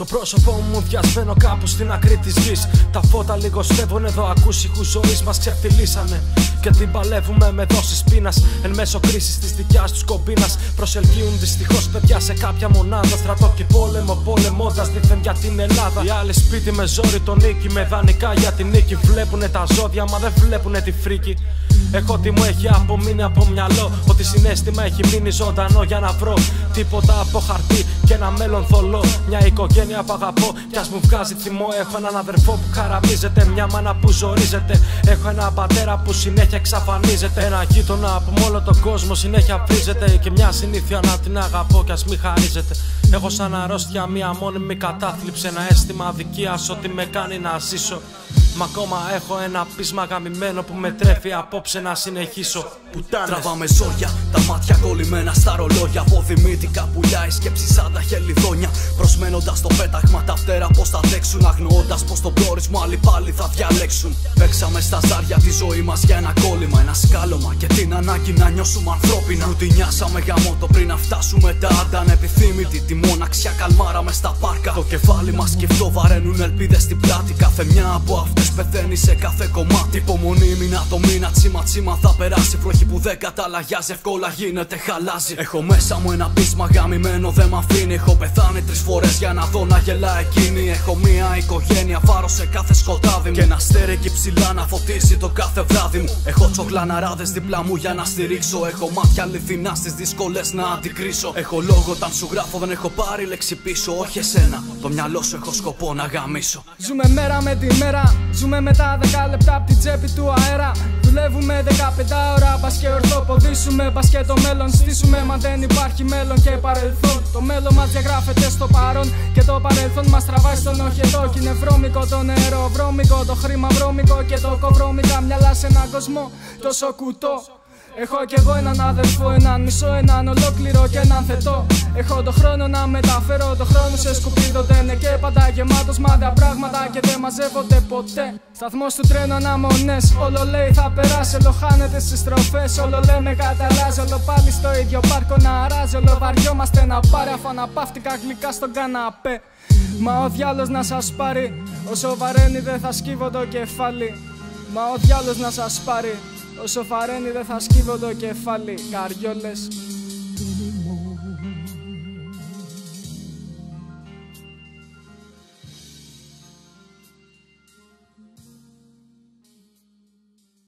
Το πρόσωπό μου διασμένο κάπου στην άκρη της γης. Τα φώτα λιγοστεύουν εδώ, ακούς ήχους ζωής μας ξεφτυλίσανε. Και την παλεύουμε με δόσεις πείνας. Εν μέσω κρίσης της δικιάς τους κομπίνας. Προσελκύουν δυστυχώς παιδιά σε κάποια μονάδα. Στρατό και πόλεμο, πολεμώντας δίθεν για την Ελλάδα. Οι άλλοι σπίτι με ζόρι τον νίκη, με δανεικά για την νίκη. Βλέπουνε τα ζώδια, μα δεν βλέπουνε τη φρίκη. Έχω τι μου έχει απομείνει από μυαλό. Ότι συναίσθημα έχει μείνει ζωντανό για να βρω τίποτα από χαρτί και ένα μέλλον θολό. Μια οικογένεια που αγαπώ κι ας μου βγάζει θυμό. Έχω έναν αδερφό που χαραμίζεται, μια μάνα που ζορίζεται. Έχω έναν πατέρα που συνέχεια εξαφανίζεται. Ένα γείτονα που με όλο τον κόσμο συνέχεια βρίζεται. Και μια συνήθεια να την αγαπώ κι ας μη χαρίζεται. Έχω σαν αρρώστια μια μόνιμη κατάθλιψη. Ένα αίσθημα αδικίας ότι με κάνει να ζήσω. Μα ακόμα έχω ένα πείσμα γαμημένο που με τρέφει απόψε να συνεχίσω. Πουτάνες. Τραβάμε ζόρια, τα μάτια κολλημένα στα ρολόγια. Αποδημήτικα πουλιά, η σκέψη σαν τα χελιδόνια. Προσμένοντας το πέταγμα τα φτερά πως θα αντέξουν. Αγνοώντας πως το πρόορισμό άλλοι πάλι θα διαλέξουν. Παίξαμε στα ζάρια τη ζωή μας για ένα κόλλημα, ένα σκάλωμα και την ανάγκη να νιώσουμε ανθρώπινα. Ρουτινιάσαμε γαμότο πριν να φτάσουμε τα άντα. Ανεπιθύμητη τη μοναξιά καλμάραμε στα πάρκα. Το κεφάλι μας σκεφτό βαραίνουν ελπίδες στην πλάτη. Κάθε μια από αυτές πεθαίνει σε κάθε κομμάτι. Υπομονή μήνα το μήνα, τσίμα τσίμα θα περάσει. Βροχή που δεν καταλαγιάζει, εύκολα γίνεται χαλάζει. Έχω μέσα μου ένα πείσμα γαμημένο, δεν μ' αφήνει. Έχω πεθάνει 3 φορές για να δω να γελά εκείνη. Έχω μια οικογένεια, φάρος σε κάθε σκοτάδι μου. Και ένα αστέρι εκεί ψηλά να φωτίσει το κάθε βράδυ μου. Έχω τσογλαναράδες δίπλα μου για να στηρίξω. Έχω μάτια αληθινά στις δύσκολες να αντικρίσω. Έχω λόγο όταν σου γράφω, δεν έχω πάρει λέξη πίσω. Όχι εσένα, το μυαλό σου έχω σκοπό να γαμίσω. Ζούμε μέρα με τη μέρα. Ζούμε με τα 10 λεπτά απ' την τσέπη του αέρα. Δουλεύουμε 15 ώρα, μπας και ορθοποδήσουμε. Μπας και το μέλλον στήσουμε, μα δεν υπάρχει μέλλον και παρελθόν. Το μέλλον μας διαγράφεται στο παρόν και το παρελθόν μας τραβάει στον οχετό. Κι είναι βρώμικο το νερό, βρώμικο το χρήμα, βρώμικο και το κοβρώμικα μυαλά σε έναν κόσμο τόσο κουτό. Έχω κι εγώ έναν αδερφό, έναν μισό, έναν ολόκληρο και έναν θετό. Έχω το χρόνο να μεταφέρω το χρόνο σε σκουπίδο. Δεν είναι και πάντα γεμάτος μάτια πράγματα και δεν μαζεύονται ποτέ. Σταθμός του τρένου αναμονές, όλο λέει θα περάσει. Όλο χάνεται στις στροφές, όλο λέμε καταλάζει. Όλο πάλι στο ίδιο πάρκο να αράζει. Όλο βαριόμαστε να πάρει αφαναπαύτικα γλυκά στον καναπέ. Μα ο διάλος να σας πάρει, όσο βαραίνει δεν θα σκύβω το κεφάλι. Μα ο διάλος να σας πάρει, όσο βαραίνει δεν θα σκύβω το κεφάλι. Καριόλες.